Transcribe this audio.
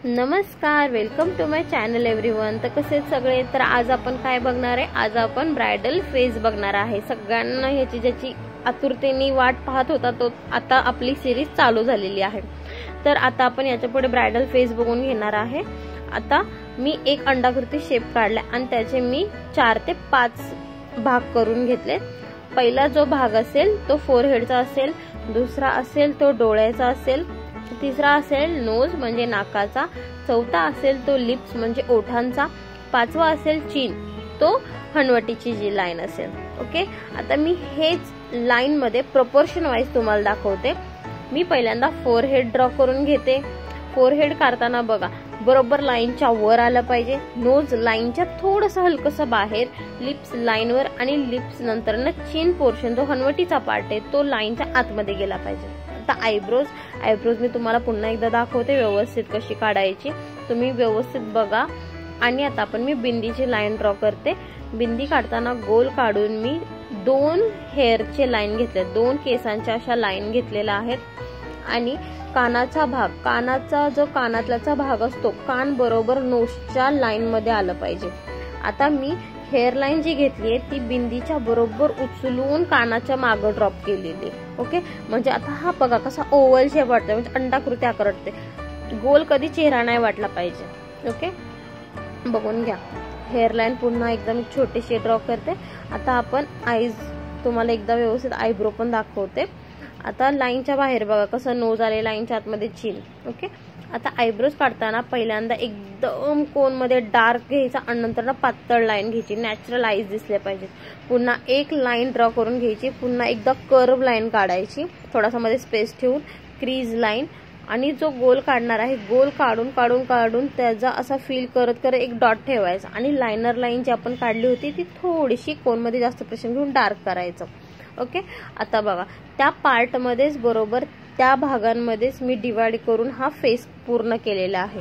नमस्कार, welcome to my channel everyone. तर कसे सगळे, तर आज आपण काय बघणार आहे, आज आपण ब्रायडल फेस बघणार आहे। सगळ्यांना ह्याची ज्याची आतुरतेने वाट पाहत होता तो आता आपली सिरीज चालू झालेली आहे। तर आता आपण याच्या पुढे ब्रायडल फेस बघून घेणार आहे। आता मी एक अंडाकृती शेप काढला आणि त्याचे मी 4 ते 5 भाग करून घेतले। पहिला जो भाग असेल तो फोरहेडचा असेल, दुसरा असेल तो डोळ्याचा असेल, तिसरा असेल नोज म्हणजे नाकाचा, चौथा असेल तो लिप्स म्हणजे ओठांचा, पाचवा असेल चीन, तो हनवटीची जी लाईन असेल। ओके, आता मी हेच लाईन मध्ये प्रोपोर्शन वाईज तुम्हाला दाखवते। मी पहिल्यांदा फोरहेड ड्रॉ करून घेते। फोरहेड काढताना बघा बरोबर लाईनच्या वर आलं पाहिजे, नोज लाईनच्या थोडंसं हलकसं बाहेर, लिप्स लाईनवर आणि लिप्स नंतर ना चीन पोर्शन जो हनवटीचा पार्ट आहे तो लाईनच्या आतमध्ये गेला पाहिजे। आता आयब्रोज मी तुम्हाला पुन्हा एकदा दाखवते व्यवस्थित कशी काढायची, तुम्ही व्यवस्थित बघा। आणि आता आपण मी बिंदीची लाईन ड्रॉ करते। बिंदी काढताना गोल काढून मी 2 हेअरचे लाईन घेतले, 2 केसांच्या अशा लाईन घेतलेल्या आहेत। आणि कानाचा भाग, कानाचा जो कानातल्याचा भाग असतो, कान बरोबर नोजच्या लाईन मध्ये आलं पाहिजे। आता मी हेअर लाईन जी घेतली आहे ती बिंदीच्या बरोबर उचलून कानाच्या मागे ड्रॉप केलेली। ओके, म्हणजे आता हा बघा कसा ओव्हल शेप वाटतोय, म्हणजे अंडाकृती आकार वाटते, गोल कधी चेहरा नाही वाटला पाहिजे। ओके, बघून घ्या। हेअर लाईन पुन्हा एकदम छोटीशी ड्रॉ करते। आता आपण आईज तुम्हाला एकदा व्यवस्थित आयब्रो पण दाखवते। आता लाईनच्या बाहेर बघा कसं नोज आले, लाईनच्या आतमध्ये चीन। ओके, आता आयब्रोज काढताना पहिल्यांदा एकदम कोन मध्ये डार्क घ्यायचा आणि नंतर पातळ लाईन घ्यायची, नॅचरल आईज दिसले पाहिजेत। पुन्हा एक लाईन ड्रॉ करून घ्यायची, पुन्हा एकदा कर्व लाईन काढायची, थोडासा मध्ये स्पेस ठेवून क्रीज लाईन। आणि जो गोल काढणार आहे गोल काढून काढून काढून त्याचा असा फील करत करत एक डॉट ठेवायचा आणि लायनर लाईन जी आपण काढली होती ती थोडीशी कोन मध्ये जास्त प्रेशर घेऊन डार्क करायचं। ओके, आता बघा त्या पार्ट मध्येच बरोबर त्या भागांमध्येच मी डिवाइड करून हा फेस पूर्ण केलेला आहे।